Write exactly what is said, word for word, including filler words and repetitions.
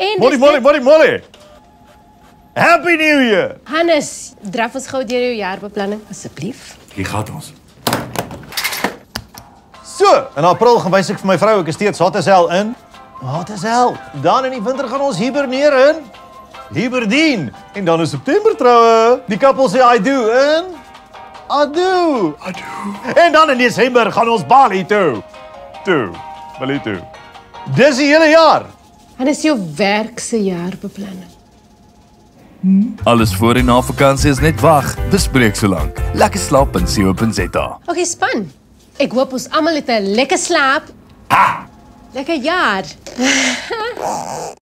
En Molly, Molly, Molly, Molly. Happy New Year. Hannes, draf ons gou deur jou jaarbeplanning asseblief. Hier gaat ons. So, in April gaan wys ek vir my vrou ek is steeds hot as hell in. Hot as hell. Dan in die winter gaan ons hiberneer in Hiberdien. En dan in September troue. Die koppel sê I do in Ado. Ado. En dan in Desember gaan ons Bali toe. Toe. Bali toe. Dis die hele jaar. Hannes, jou werk se jaarbeplanning. Alles voor en na vakansie is net wag. Bespreek so lank. Lekker slaap punt co punt za. Okay, span. Ek hoop ons almal het 'n lekker slaap. Ha! Lekker jaar.